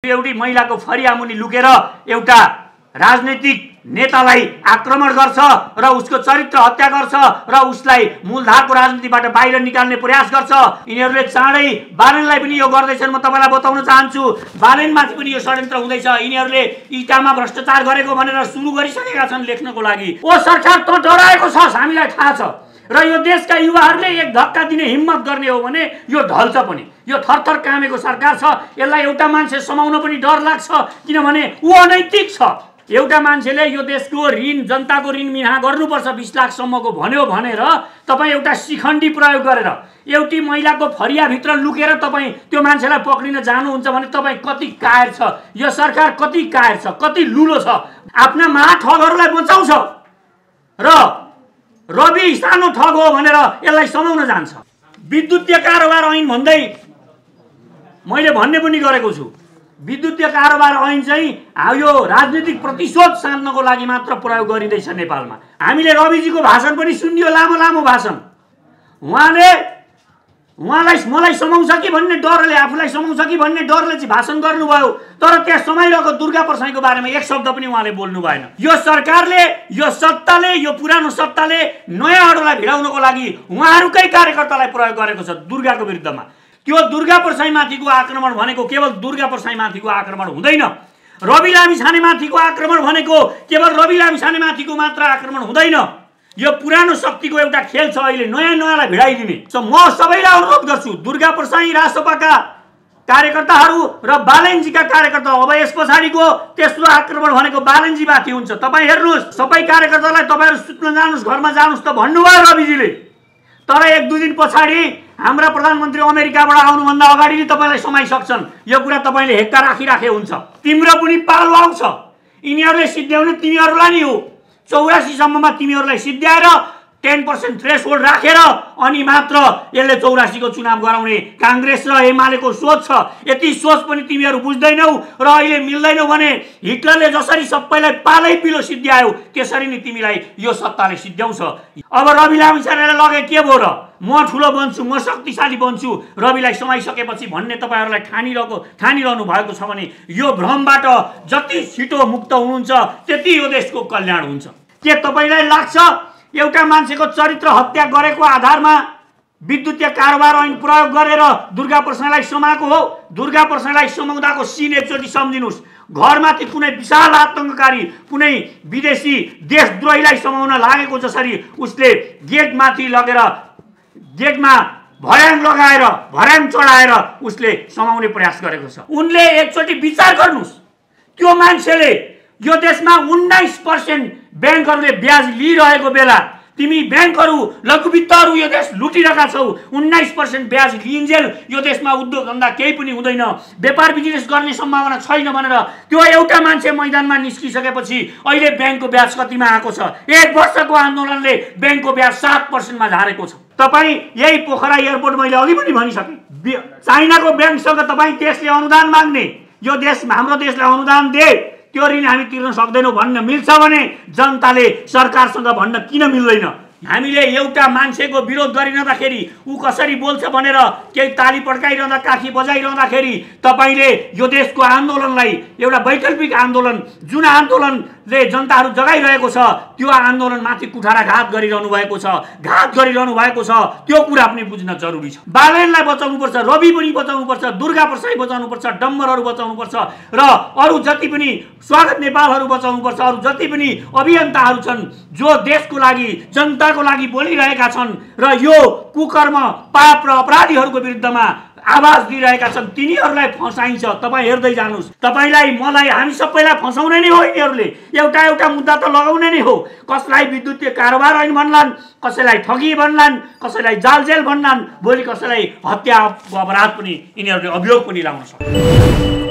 एउटी महिलाको फरिया मुनि लुकेर एउटा राजनीतिक नेतालाई आक्रमण गर्छ र उसको चरित्र हत्या गर्छ र उसलाई मूलधारको राजनीतिबाट बाहिर निकाल्ने प्रयास गर्छ। यिनीहरूले चाँडै बालेनलाई पनि यो गर्दैछन्। म तपाईलाई बताउन चाहन्छु, बालेनमाथि पनि यो षड्यन्त्र हुँदैछ। यिनीहरूले इटामा भ्रष्टाचार गरेको भनेर सुरु गरिसकेका छन् लेख्नको लागि। ओ सरकार, त डराएको छस्, हामीलाई थाहा छ। र यो देशका युवाहरूले एक धक्का दिने हिम्मत गर्ने हो भने यो ढल्छ पनि। यो थरथर कामेको सरकार छ। यसलाई एउटा मान्छे समाउन पनि डर लाग्छ, किनभने ऊ अनैतिक छ। एउटा मान्छेले यो देशको ऋण, जनताको ऋण मिना गर्नुपर्छ 20 लाखसम्मको भन्यो भनेर तपाईँ एउटा शिखण्डी प्रयोग गरेर एउटी महिलाको फरियाभित्र लुकेर तपाईँ त्यो मान्छेलाई पक्रिन जानुहुन्छ भने तपाईँ कति कायर छ। यो सरकार कति कायर छ, कति लुलो छ। आफ्ना महाठगहरूलाई बचाउँछ र रवि सानो ठग हो भनेर यसलाई समाउन जान्छ। विद्युतीय कारोबार ऐन भन्दै मैले भन्ने पनि गरेको छु। विद्युतीय कारोबार ऐन चाहिँ यो राजनीतिक प्रतिशोध सान्नको लागि मात्र प्रयोग गरिँदैछ नेपालमा। हामीले रविजीको भाषण पनि सुनियो, लामो लामो भाषण। उहाँलाई मलाई समाउँछ कि भन्ने डरले, आफूलाई समाउँछ कि भन्ने डरले चाहिँ भाषण गर्नुभयो, तर त्यहाँ समाइरहेको दुर्गा प्रसाईको बारेमा एक शब्द पनि उहाँले बोल्नु भएन। यो सरकारले, यो सत्ताले, यो पुरानो सत्ताले नयाँ अरूलाई भिडाउनको लागि उहाँहरूकै कार्यकर्तालाई प्रयोग गरेको छ दुर्गाको विरुद्धमा। त्यो दुर्गा प्रसाईमाथिको आक्रमण भनेको केवल दुर्गा प्रसाईमाथिको आक्रमण हुँदैन। रवि लामिछानेमाथिको आक्रमण भनेको केवल रवि लामिछानेमाथिको मात्र आक्रमण हुँदैन। यो पुरानो शक्तिको एउटा खेल छ अहिले, नयाँ नयाँलाई भिडाइदिने। म सबैलाई अनुरोध गर्छु, दुर्गा प्रसाई, रासपाका कार्यकर्ताहरू र बालेनजीका कार्यकर्ता, अब यस पछाडिको तेस्रो आक्रमण भनेको बालेनजीमाथि हुन्छ। तपाईँ हेर्नुहोस्, सबै कार्यकर्तालाई तपाईँहरू सुत्न जानुहोस्, घरमा जानुहोस् त भन्नुभयो रविजीले, तर 1-2 दिन पछाडि हाम्रा प्रधानमन्त्री अमेरिकाबाट आउनुभन्दा अगाडि नै तपाईँलाई समाइसक्छन्। यो कुरा तपाईँले हेक्का राखिराखे हुन्छ। तिम्रो पनि पालो आउँछ। यिनीहरूले सिद्ध्याउने तिमीहरूलाई नै हो। 84 सम्ममा तिमीहरूलाई सिद्ध्याएर 10% थ्रेसहोल्ड राखेर अनि मात्र यसले 84 को चुनाव गराउने कांग्रेस र एमालेको सोच छ। यति सोच पनि तिमीहरू बुझ्दैनौ र अहिले मिल्दैनौ भने हिटलरले जसरी सबैलाई पालै पिलो सिद्ध्यायो त्यसरी नै तिमीलाई यो सत्ताले सिद्ध्याउँछ। अब रवि लामिछानेलाई लगे के भो र, म ठुलो बन्छु, म शक्तिशाली बन्छु रविलाई समाइसकेपछि भन्ने तपाईहरुलाई ठानिरहनु भएको छ भने यो भ्रमबाट जति छिटो मुक्त हुनुहुन्छ त्यति यो देशको कल्याण हुन्छ। के तपाईलाई लाग्छ एउटा मान्छेको चरित्र हत्या गरेको आधारमा विद्युतीय कारोबार ऐन प्रयोग गरेर दुर्गा प्रसाईलाई समाएको हो? दुर्गा प्रसाईलाई समाउँदाको सिन एकचोटि सम्झिनुस्। घरमाथि कुनै विशाल आतंककारी, कुनै विदेशी देशद्रोहीलाई समाउन लागेको जसरी उसले गेटमाथि लगेर गेटमा भर्याङ लगाएर भर्याङ चढाएर उसले समाउने प्रयास गरेको छ। उनले एकचोटि विचार गर्नुस्, त्यो मान्छेले यो देशमा 19% बैंकहरूले ब्याज लिइरहेको बेला तिमी बैंकहरू लघुवित्तहरू यो देश लुटिरहेका छौ। 19% ब्याज लिइन्जेल यो देशमा उद्योग धन्दा केही पनि हुँदैन, व्यापार बिजनेस गर्ने सम्भावना छैन भनेर त्यो एउटा मान्छे मैदानमा निस्किसकेपछि अहिले बैंकको ब्याज कतिमा आएको छ? 1 वर्षको आन्दोलनले बैंकको ब्याज 7% मा झारेको छ। तपाई यही पोखरा एयरपोर्ट मैले अघि पनि भनिसके, चाइनाको बैंकसँग तपाई देशले अनुदान माग्ने, यो देश हाम्रो देशले अनुदान दे, त्यो ऋण हामी तिर्न सक्दैनौं भन्न मिल्छ भने जनताले सरकारसँग भन्न किन मिल्दैन? हामीले एउटा मान्छेको विरोध गरिरहँदाखेरि उ कसरी बोल्छ भनेर केही ताली पड्काइरहँदा काखी बजाइरहँदाखेरि तपाईले यो देशको आन्दोलनलाई एउटा वैकल्पिक आन्दोलन, जुन आन्दोलनले जनताहरू जगाइरहेको छ त्यो आन्दोलनमाथि कुठाराघात गरिरहनु भएको छ, घात गरिरहनु भएको छ। त्यो कुरा पनि बुझ्न जरुरी छ। बालेनलाई बचाउनुपर्छ, रवि पनि बचाउनुपर्छ, दुर्गा प्रसाई बचाउनुपर्छ, डम्बरहरू बचाउनुपर्छ र अरु जति पनि स्वागत नेपालहरू बचाउनुपर्छ। अरु जति पनि अभियन्ताहरू छन् जो देशको लागि, जनताको लागि बोलिरहेका छन् र यो कुकर्म, पाप र अपराधीहरूको विरुद्धमा आवाज दिइरहेका छन्, तिनीहरूलाई फसाइन्छ। तपाई हेर्दै जानुस्, तपाईलाई, मलाई, हामी सबैलाई फसाउने नै हो यिनीहरूले। एउटा एउटा मुद्दा त लगाउने नै हो। कसलाई विद्युतीय कारोबार ऐन भन्लान्, कसैलाई ठगी भन्लान्, कसैलाई जालजेल भन्लान्, भोलि कसैलाई हत्या अपराध पनि यिनीहरूले अभियोग पनि लाउन सक्छन्।